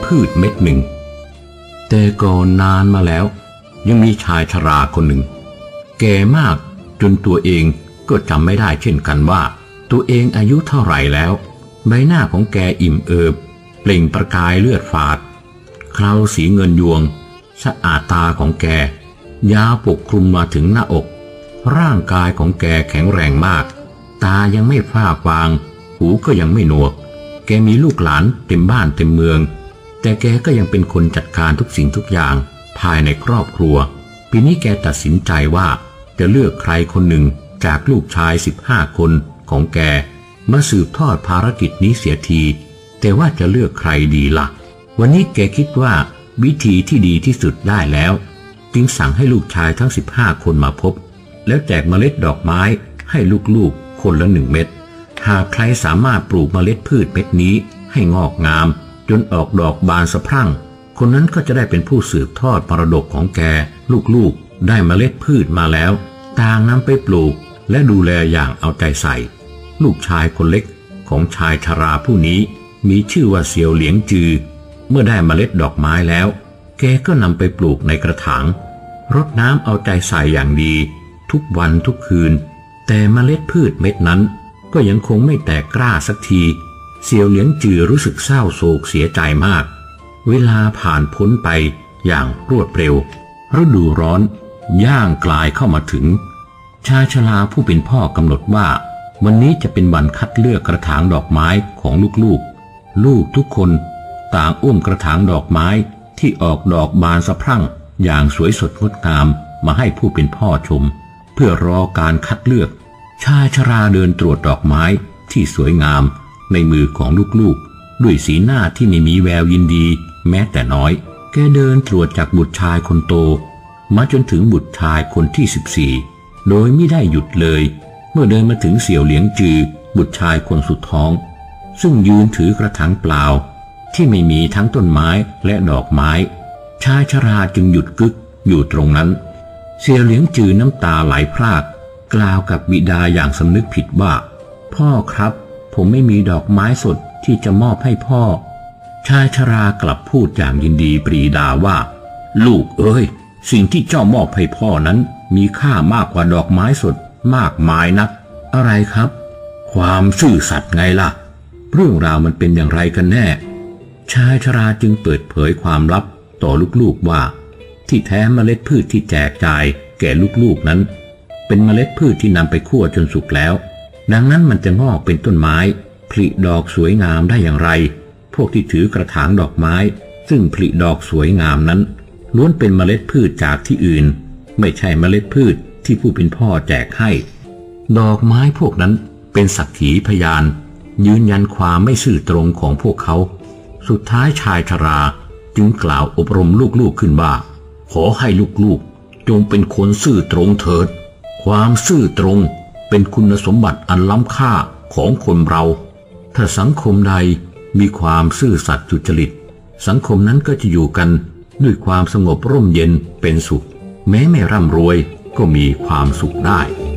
พืชเม็ดหนึ่งแต่ก่อนนานมาแล้วยังมีชายชราคนหนึ่งแก่มากจนตัวเองก็จำไม่ได้เช่นกันว่าตัวเองอายุเท่าไหร่แล้วใบหน้าของแกอิ่มเอิบเปล่งประกายเลือดฝาดเคราสีเงินยวงสะอาดตาของแกยาวปกคลุมมาถึงหน้าอกร่างกายของแกแข็งแรงมากตายังไม่ฝ้าฟางหูก็ยังไม่หนวกแกมีลูกหลานเต็มบ้านเต็มเมืองแต่แกก็ยังเป็นคนจัดการทุกสิ่งทุกอย่างภายในครอบครัวปีนี้แกตัดสินใจว่าจะเลือกใครคนหนึ่งจากลูกชาย15 คนของแกมาสืบทอดภารกิจนี้เสียทีแต่ว่าจะเลือกใครดีล่ะวันนี้แกคิดว่าวิธีที่ดีที่สุดได้แล้วจึงสั่งให้ลูกชายทั้ง15 คนมาพบแล้วแจกเมล็ดดอกไม้ให้ลูกๆคนละ1 เม็ดหากใครสามารถปลูกเมล็ดพืชเม็ดนี้ให้งอกงามจนออกดอกบานสะพรั่งคนนั้นก็จะได้เป็นผู้สืบทอดมรดกของแกลูกๆได้เมล็ดพืชมาแล้วต่างนำไปปลูกและดูแลอย่างเอาใจใส่ลูกชายคนเล็กของชายชราผู้นี้มีชื่อว่าเซียวเหลียงจือเมื่อได้เมล็ดดอกไม้แล้วแกก็นำไปปลูกในกระถางรดน้ำเอาใจใส่อย่างดีทุกวันทุกคืนแต่เมล็ดพืชเม็ดนั้นก็ยังคงไม่แตกกล้าสักทีเซียวเหลียงจือรู้สึกเศร้าโศกเสียใจมากเวลาผ่านพ้นไปอย่างรวดเร็วฤดูร้อนย่างกลายเข้ามาถึงชายชราผู้เป็นพ่อกำหนดว่าวันนี้จะเป็นวันคัดเลือกกระถางดอกไม้ของลูกทุกคนต่างอุ้มกระถางดอกไม้ที่ออกดอกบานสะพรั่งอย่างสวยสดงดงามมาให้ผู้เป็นพ่อชมเพื่อรอการคัดเลือกชายชราเดินตรวจดอกไม้ที่สวยงามในมือของลูกๆด้วยสีหน้าที่ไม่มีแววยินดีแม้แต่น้อยแกเดินตรวจจากบุตรชายคนโตมาจนถึงบุตรชายคนที่14โดยไม่ได้หยุดเลยเมื่อเดินมาถึงเสี่ยวเหลียงจือบุตรชายคนสุดท้องซึ่งยืนถือกระถางเปล่าที่ไม่มีทั้งต้นไม้และดอกไม้ชายชราจึงหยุดกึกอยู่ตรงนั้นเสี่ยวเหลียงจือน้ำตาไหลพรากกล่าวกับบิดาอย่างสำนึกผิดว่าพ่อครับผมไม่มีดอกไม้สดที่จะมอบให้พ่อชายชรากลับพูดอย่างยินดีปรีดาว่าลูกเอ้ยสิ่งที่เจ้ามอบให้พ่อนั้นมีค่ามากกว่าดอกไม้สดมากมายนักอะไรครับความซื่อสัตย์ไงล่ะเรื่องราวมันเป็นอย่างไรกันแน่ชายชราจึงเปิดเผยความลับต่อลูกๆว่าที่แท้เมล็ดพืชที่แจกจ่ายแก่ลูกๆนั้นเป็นเมล็ดพืชที่นำไปคั่วจนสุกแล้วดังนั้นมันจะงอกเป็นต้นไม้ผลิดอกสวยงามได้อย่างไรพวกที่ถือกระถางดอกไม้ซึ่งผลิดอกสวยงามนั้นล้วนเป็นเมล็ดพืชจากที่อื่นไม่ใช่เมล็ดพืชที่ผู้เป็นพ่อแจกให้ดอกไม้พวกนั้นเป็นสักขีพยานยืนยันความไม่ซื่อตรงของพวกเขาสุดท้ายชายชราจึงกล่าวอบรมลูกๆขึ้นว่าขอให้ลูกๆจงเป็นคนซื่อตรงเถิดความซื่อตรงเป็นคุณสมบัติอันล้ำค่าของคนเราถ้าสังคมใดมีความซื่อสัตย์สุจริตสังคมนั้นก็จะอยู่กันด้วยความสงบร่มเย็นเป็นสุขแม้ไม่ร่ำรวยก็มีความสุขได้